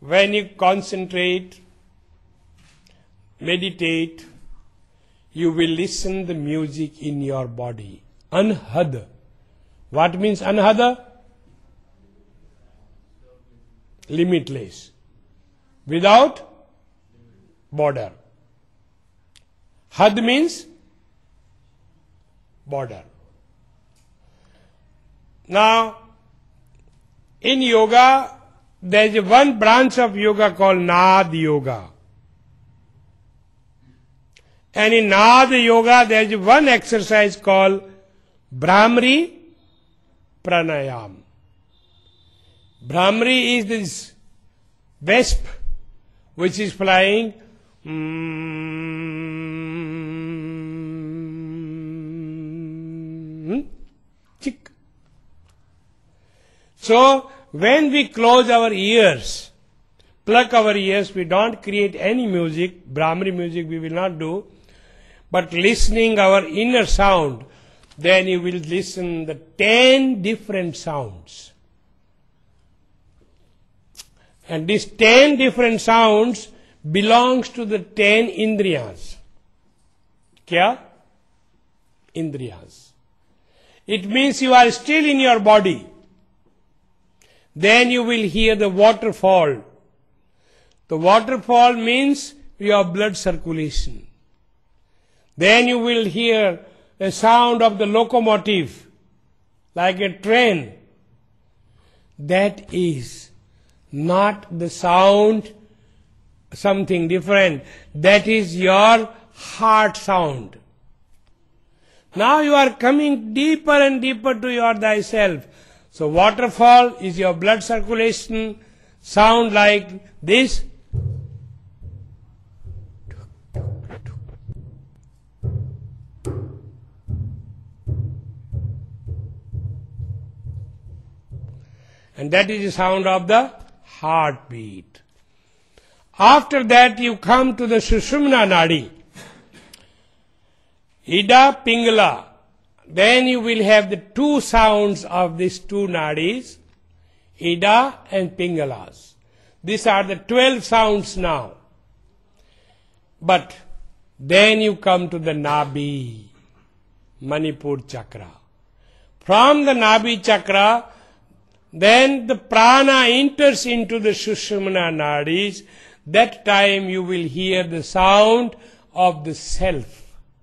when you concentrate, meditate, you will listen the music in your body. Anhad. What means anhad? Limitless. Without border. Had means border. Now, in yoga, there is one branch of yoga called Nad Yoga. And in Nad Yoga, there is one exercise called Brahmari Pranayam. Brahmari is this wasp which is flying. Chick. So, when we close our ears, pluck our ears, we don't create any music, Brahmari music we will not do, but listening our inner sound, then you will listen the 10 different sounds. And these 10 different sounds belongs to the 10 indriyas. Kya? Indriyas. It means you are still in your body. Then you will hear the waterfall. The waterfall means your blood circulation. Then you will hear the sound of the locomotive, like a train. That is not the sound, something different. That is your heart sound. Now you are coming deeper and deeper to your thyself. So waterfall is your blood circulation, sound like this. And that is the sound of the heartbeat. After that you come to the Sushumna Nadi. Ida, Pingala. Then you will have the two sounds of these two nadis, Ida and Pingalas. These are the 12 sounds now. But then you come to the Nabi, Manipur Chakra. From the Nabi Chakra, then the prana enters into the Sushumna Nadis. That time you will hear the sound of the self.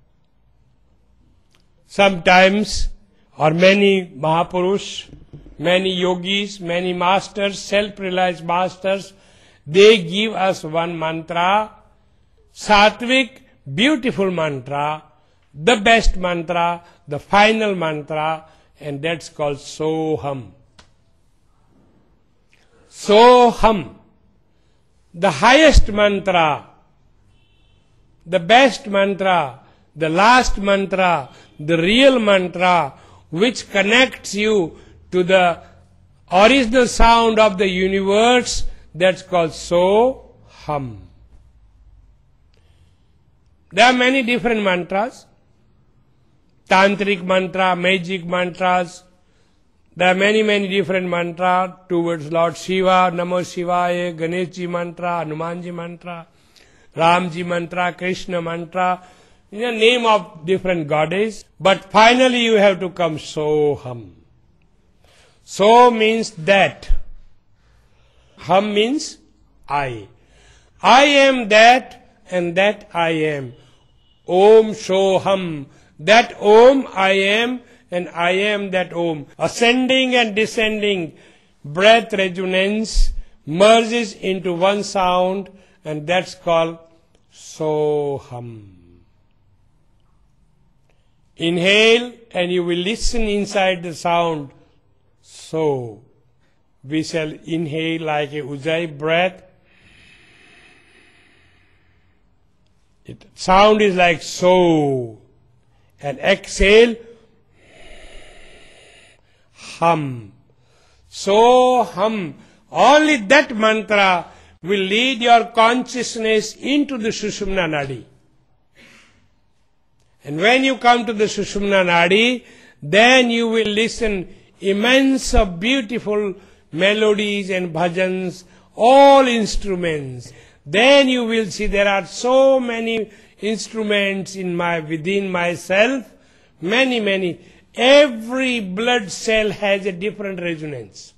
Sometimes, or many Mahapurush, many yogis, many masters, self-realized masters, they give us one mantra, sattvic, beautiful mantra, the best mantra, the final mantra, and that's called Soham. Soham, the highest mantra, the best mantra, the last mantra, the real mantra, which connects you to the original sound of the universe, that's called Soham. There are many different mantras, tantric mantra, magic mantras. There are many different mantras towards Lord Shiva, Namo Shivaya, Ganeshji mantra, Hanumanji mantra, Ramji mantra, Krishna mantra, in the name of different goddess. But finally you have to come Soham. So means that. Ham means I. I am that and that I am. Om Soham. That Om I am and I am that Om. Ascending and descending breath resonance merges into one sound, and that's called Soham. Inhale and you will listen inside the sound. So, we shall inhale like a Ujjayi breath. Sound is like so. And exhale, hum. So hum. Only that mantra will lead your consciousness into the Sushumna Nadi. And when you come to the Sushumna Nadi, then you will listen immense of beautiful melodies and bhajans all instruments. Then you will see there are so many instruments within myself, many. Every blood cell has a different resonance.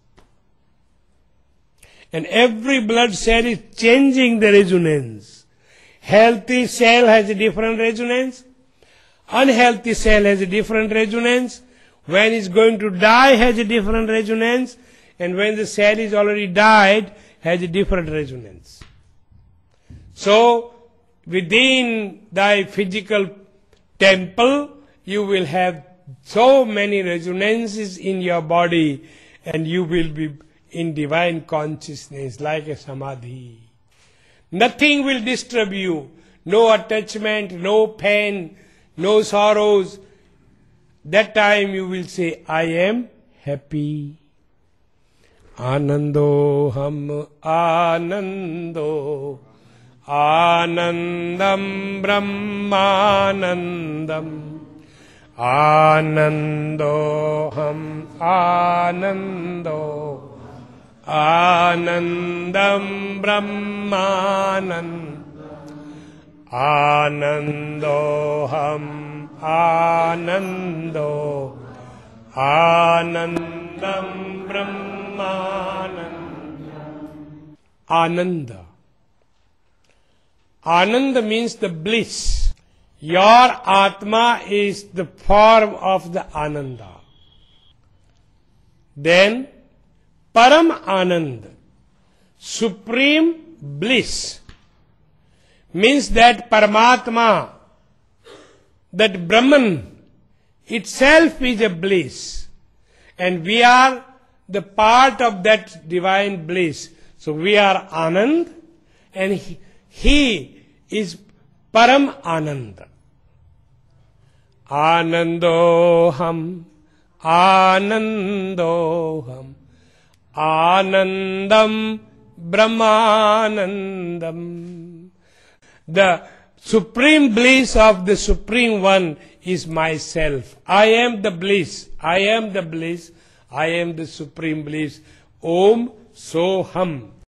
And every blood cell is changing the resonance. Healthy cell has a different resonance. Unhealthy cell has a different resonance. When it's going to die has a different resonance. And when the cell is already died, has a different resonance. So, within thy physical temple, you will have so many resonances in your body, and you will be in divine consciousness like a samadhi. Nothing will disturb you. No attachment, no pain, no sorrows. That time you will say, I am happy. Anandoham anando. Anandam brahmanandam. Anandoham anando. Anandam brahmanandam. Anandoham anando. Anandam brahmanandam. Ananda. Ananda means the bliss. Your Atma is the form of the Ananda. Then, Paramhans, supreme bliss, means that Paramatma, that Brahman itself is a bliss. And we are the part of that divine bliss. So we are Anand, and he is Paramhans. Anandoham, Anandoham, Anandam brahmanandam. The supreme bliss of the Supreme One is myself. I am the bliss. I am the bliss. I am the supreme bliss. Om Soham.